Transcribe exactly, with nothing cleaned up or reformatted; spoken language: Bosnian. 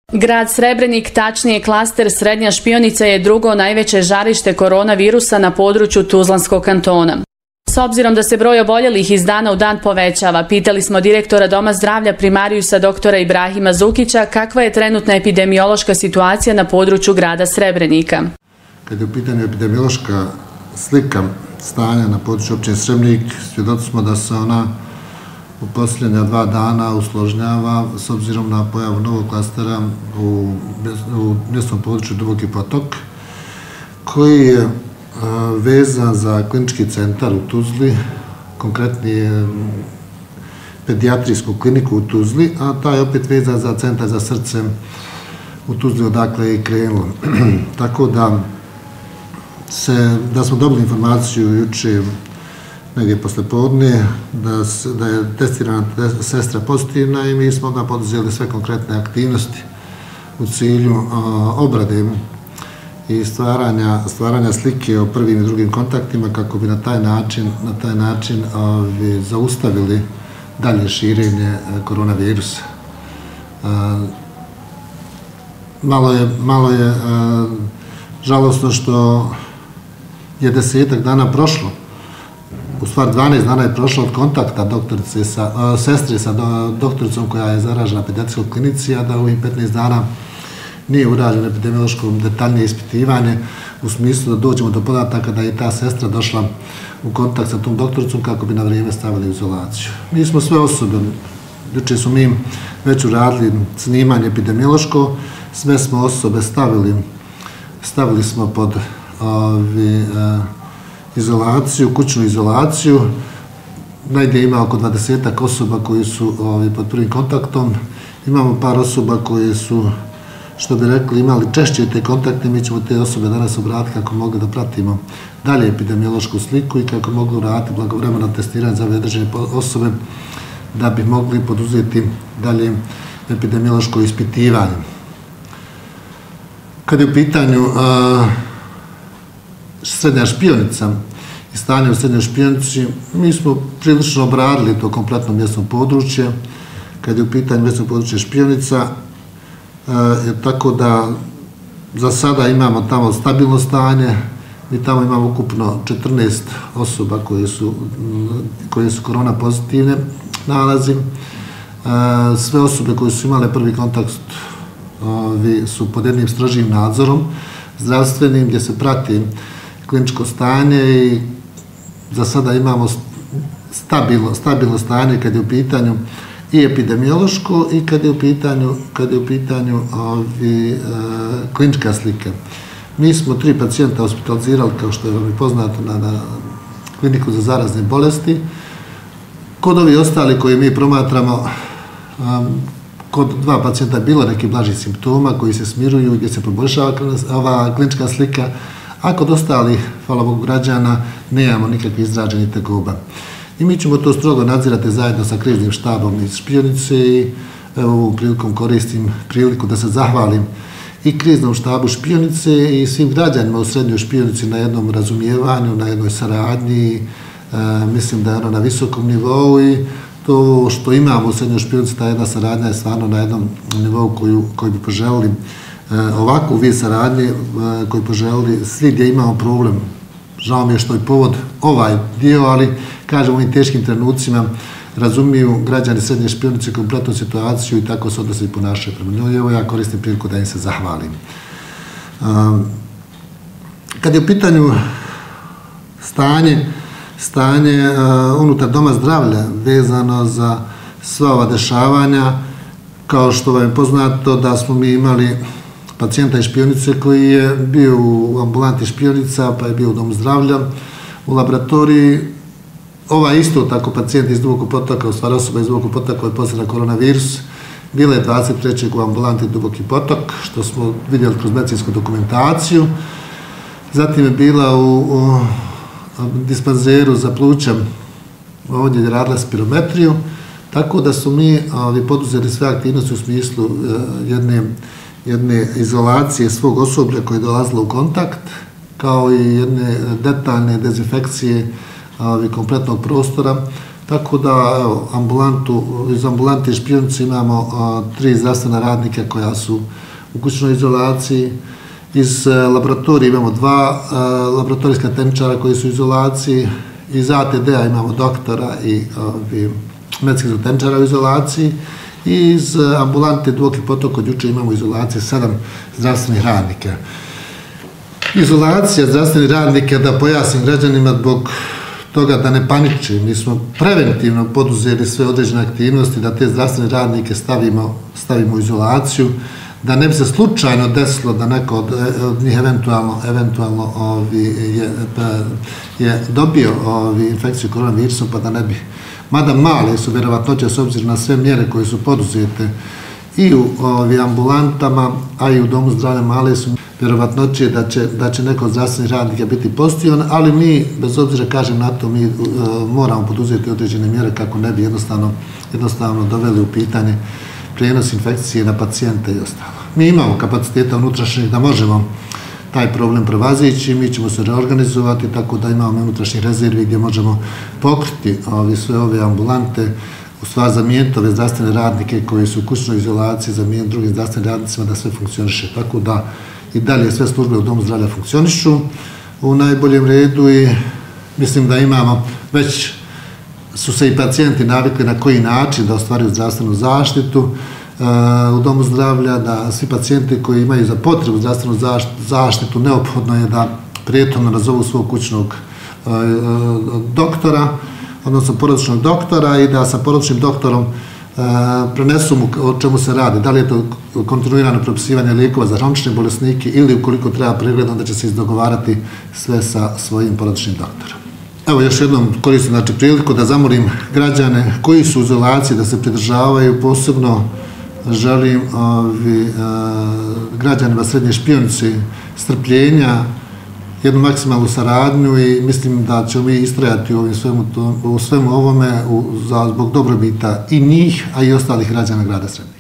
Grad Srebrenik, tačnije klaster Srednja Špionica, je drugo najveće žarište koronavirusa na području Tuzlanskog kantona. S obzirom da se broj oboljelih iz dana u dan povećava, pitali smo direktora Doma zdravlja primarijusa doktora Ibrahima Zukića kakva je trenutna epidemiološka situacija na području grada Srebrenika. Kad je u pitanju epidemiološka slika stanja na području općine Srebrenik, svjedoci smo da se ona u posljednja dva dana usložnjava s obzirom na pojavu novog klastera u, u mjesnom području Duboki potok, koji je vezan za klinički centar u Tuzli, konkretnije pedijatrijsku kliniku u Tuzli, a taj je opet vezan za centar za srce u Tuzli, odakle je i krenulo. Tako da, se, da smo dobili informaciju juče negdje poslijepodne da, da je testirana sestra pozitivna i mi smo onda poduzeli sve konkretne aktivnosti u cilju a, obrade i stvaranja, stvaranja slike o prvim i drugim kontaktima kako bi na taj način, na taj način ovi, zaustavili dalje širenje koronavirusa. A, malo je, malo je a, žalosno što je desetak dana prošlo, u stvari dvanaest dana je prošlo od kontakta doktorice sa, a, sestre sa do, doktoricom koja je zaražena na pedijatrijskoj klinici, a da u ovih petnaest dana nije urađeno epidemiološko detaljnije ispitivanje u smislu da dođemo do podataka da je ta sestra došla u kontakt sa tom doktoricom kako bi na vrijeme stavili u izolaciju. Mi smo sve osobe, juče su mi već uradili snimanje epidemiološko, sve smo osobe stavili, stavili smo pod ovi, a, izolaciju, kućnu izolaciju. Negdje ima oko dvadesetak osoba koji su ovi, pod prvim kontaktom. Imamo par osoba koje su, što bi rekli, imali češće te kontakte. Mi ćemo te osobe danas obratiti kako mogli da pratimo dalje epidemiološku sliku i kako mogli uraditi blagovremeno testiranje za ove određene osobe da bi mogli poduzeti dalje epidemiološko ispitivanje. Kad je u pitanju a, Srednja Špionica i stanje u Srednjoj Špionici, mi smo prilično obradili to kompletno mjesno područje. Kad je u pitanju mjesno područje Špionica, je tako da za sada imamo tamo stabilno stanje, mi tamo imamo ukupno četrnaest osoba koje su, koje su korona pozitivne nalazi. Sve osobe koje su imale prvi kontakt su pod jednim strožim nadzorom zdravstvenim gdje se prati kliničko stanje i za sada imamo stabilno, stabilno stanje kad je u pitanju i epidemiološko i kad je u pitanju, kad je u pitanju ovi, e, klinička slika. Mi smo tri pacijenta hospitalizirali, kao što je vam poznato, na, na kliniku za zarazne bolesti. Kod ovi ostali koji mi promatramo, um, kod dva pacijenta je bilo neki blaži simptoma koji se smiruju gdje se poboljšava ova klinička slika, a kod ostalih, hvala Bogu, građana nemamo nikakvih izraženih tegoba. I mi ćemo to strogo nadzirati zajedno sa kriznim štabom iz Špionice i evo ovom prilikom koristim priliku da se zahvalim i kriznom štabu Špionice i svim građanima u Srednjoj Špionici na jednom razumijevanju, na jednoj saradnji. E, mislim da je ono na visokom nivou i to što imamo u Srednjoj Špionici, ta jedna saradnja je stvarno na jednom nivou koju, koju bi poželili e, ovakvu vid saradnje e, koju poželili svi gdje imamo problem. Žao mi je što je povod ovaj dio, ali kažem u ovim teškim trenucima razumiju građani Srednje Špionice kompletnu situaciju i tako se odnosi i ponašaju prema njoj. Evo ja koristim priliku da im se zahvalim. Um, kad je u pitanju stanje, stanje uh, unutar Doma zdravlja vezano za sva ova dešavanja, kao što vam je poznato da smo mi imali pacijenta iz Špionice koji je bio u ambulanti Špionica, pa je bio u Domu zdravlja, u laboratoriji. Ovaj isto tako pacijent iz Dubokog potoka, u stvari osoba iz Dubokog potoka koja je pozitivna koronavirus, bila je dvadeset trećeg u ambulanti Duboki potok, što smo vidjeli kroz medicinsku dokumentaciju. Zatim je bila u, u dispanzeru za pluća, ovdje je radila spirometriju, tako da su mi ali, poduzeli sve aktivnosti u smislu uh, jedne jedne izolacije svog osoblja koje je dolazilo u kontakt, kao i jedne detaljne dezinfekcije ali, kompletnog prostora, Tako da, evo, ambulantu, iz ambulante Špionice imamo a, tri zdravstvena radnika koja su u kućnoj izolaciji. Iz a, laboratorije imamo dva a, laboratorijska tehničara koji su u izolaciji. Iz A T D-a imamo doktora i medicinskog tehničara u izolaciji. I iz a, ambulante Duboki potok od juče imamo u izolaciji sedam zdravstvenih radnika. Izolacija zdravstvenih radnika, da pojasnim građanima, zbog toga da ne paniče. Mi smo preventivno poduzeli sve određene aktivnosti da te zdravstvene radnike stavimo, stavimo u izolaciju, da ne bi se slučajno desilo da neko od, od njih eventualno, eventualno ovi, je, je dobio ovi, infekciju koronavirusom, pa da ne bi. Mada male su vjerovatnoće s obzirom na sve mjere koje su poduzete i u ovi, ambulantama, a i u domu zdravlja male su vjerovatnoće da će, da će neko od zdravstvenih radnika biti pozitivan, ali mi, bez obzira kažem na to, mi uh, moramo poduzeti određene mjere kako ne bi jednostavno, jednostavno doveli u pitanje prijenos infekcije na pacijente i ostalo. Mi imamo kapaciteta unutrašnjih da možemo taj problem prevazići, mi ćemo se reorganizovati tako da imamo unutrašnjih rezervi gdje možemo pokriti ovi, sve ove ambulante, u stvari zamijeniti ove zdravstvene radnike koji su u kućnoj izolaciji, zamijeniti drugim zdravstvenim radnicima da sve funkcioniše. Tako da i dalje sve službe u domu zdravlja funkcionišu u najboljem redu i mislim da imamo, već su se i pacijenti navikli na koji način da ostvaruju zdravstvenu zaštitu uh, u domu zdravlja, da svi pacijenti koji imaju za potrebu zdravstvenu zaštitu neophodno je da prijetomno nazovu svog kućnog uh, doktora, odnosno porodičnog doktora i da sa porodičnim doktorom Uh, prenesu mu o čemu se radi, da li je to kontinuirano propisivanje lijekova za hronične bolesnike ili ukoliko treba pregled, onda će se izdogovarati sve sa svojim porodičnim doktorom. Evo još jednom koristim znači, priliku da zamolim građane koji su u izolaciji da se pridržavaju, posebno želim ovi, uh, građanima Srednje Špionice strpljenja, jednu maksimalnu saradnju i mislim da ćemo mi istrajati u, svemu, to, u svemu ovome u, za, zbog dobrobita i njih, a i ostalih građana grada Srednje.